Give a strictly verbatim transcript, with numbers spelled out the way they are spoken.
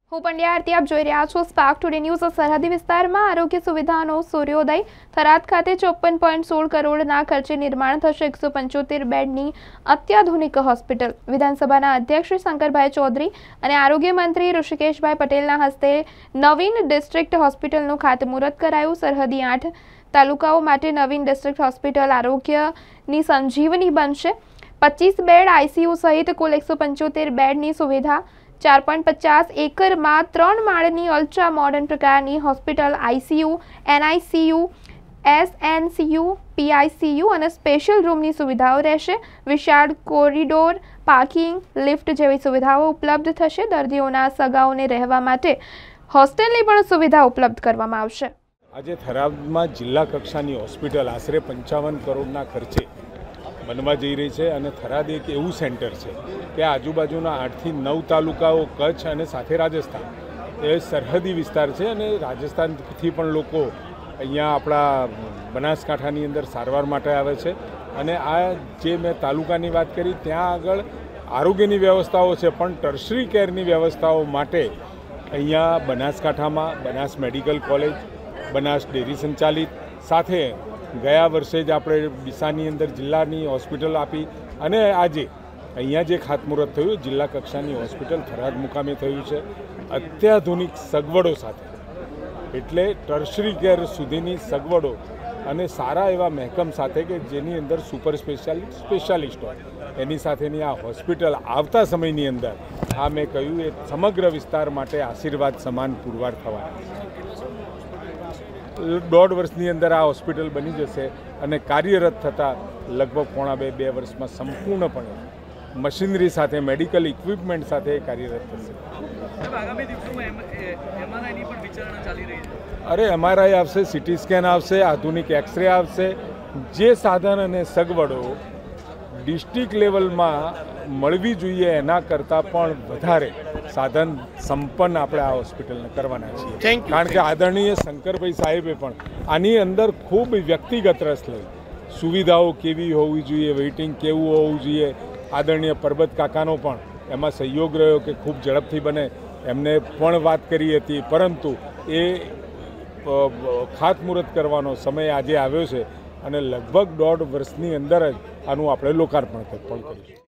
હું પંડ્યા આરતી આપ જોઈ રહ્યા છો સ્પાર્ક ટુડે ન્યૂઝ। સરહદી વિસ્તારમાં આરોગ્ય સુવિધાનો સૂર્યોદય। થરાદ ખાતે ચોપન પોઈન્ટ સોળ કરોડના ખર્ચે નિર્માણ થશે એકસો પંચોતેર બેડની અત્યાધુનિક હોસ્પિટલ। વિધાનસભાના અધ્યક્ષ શ્રી શંકરભાઈ ચૌધરી અને આરોગ્ય મંત્રી ઋષિકેશભાઈ પટેલના હસ્તે નવીન ડિસ્ટ્રિક્ટ હોસ્પિટલનું ખાતમુહૂર્ત કરાયું। સરહદી આઠ તાલુકાઓ માટે નવીન ડિસ્ટ્રિક્ટ હોસ્પિટલ આરોગ્યની સંજીવની બનશે। પચીસ બેડ આઈસીયુ સહિત કુલ એકસો પંચોતેર બેડની સુવિધા। चार पॉइंट पचास एकड़ में त्रण माळनी अल्ट्रा मॉडर्न प्रकारनी hospital ICU, NICU, SNCU, PICU और स्पेशल रूमनी सुविधाओं रहेशे। विशाल कोरिडोर, पार्किंग, लिफ्ट जेवी सुविधाओं उपलब्ध थशे। दर्दीओना सगाओने रहेवा माटे होस्टेलनी पण सुविधा उपलब्ध करवामां आवशे। आज थरादमां जिल्ला कक्षानी हॉस्पिटल आशरे पंचावन करोड़ना खर्चे बनवा जई रही है। और थराद एक एवं सेंटर है कि आजूबाजूना आठ थी नौ तालुकाओं कच्छ और साथे राजस्थान ए सरहदी विस्तार है। और राजस्थान थी पण लोको अहींया आपणा बनासकांठानी अंदर सारवार माटे आवे छे। अने आ जे मैं तालुकानी बात करी त्यां आगळ आरोग्यनी व्यवस्थाओं है पण टर्शरी केरनी व्यवस्थाओं माटे अहींया बनासकांठामां Banas medical college, Banas dairy संचालित साथे गया वर्षे ज आपणे ડીસાની अंदर जिल्लानी हॉस्पिटल आपी अने आजे अहींया जे खातमुहूर्त थयुं जिल्ला कक्षानी हॉस्पिटल थराद मुकामे थयुं छे अत्याधुनिक सगवड़ो साथे। एटले टर्शरी केर सुधीनी सगवड़ो अने सारा एवा महकम साथे के जेनी अंदर सुपर स्पेशियालिस्ट स्पेशियालिस्ट होय एनी साथेनी आ हॉस्पिटल आवता समयनी अंदर आ मैं कह्युं ए समग्र विस्तार माटे आशीर्वाद समान पुरवार थवाना। दौड़ वर्षनी अंदर आ हॉस्पिटल बनी जशे अने कार्यरत थता लगभग पौणा बे बे वर्षमां संपूर्णपणे मशीनरी साथे मेडिकल इक्विपमेंट साथे कार्यरत थशे। आगामी दिवसोमां एमआरआईनी पण विचारणा चाली रही छे। अरे एमआरआई आवशे, सीटी स्केन आवशे, आधुनिक एक्सरे आवशे। जे साधन अने सगवड़ो डिस्ट्रिक्ट लेवल में मळवी जोईए एना करता पण वधारे साधन संपन्न आपणे आ हॉस्पिटलने करवाना छीए। कारण के आदरणीय शंकरभाई साहेबे पण आनी अंदर खूब व्यक्तिगत रस लई सुविधाओं केवी होवी जोईए, वेटिंग केवुं होवुं जोईए। आदरणीय परबत काकानो पण एमां सहयोग रह्यो कि खूब झड़पथी बने एमने पण वात करी हती। परंतु ए खातमुहूर्त करवानो समय आजे आव्यो छे अने लगभग दौड़ वर्षनी अंदर ज आनुं आपणे लोकार्पण पण करीशुं।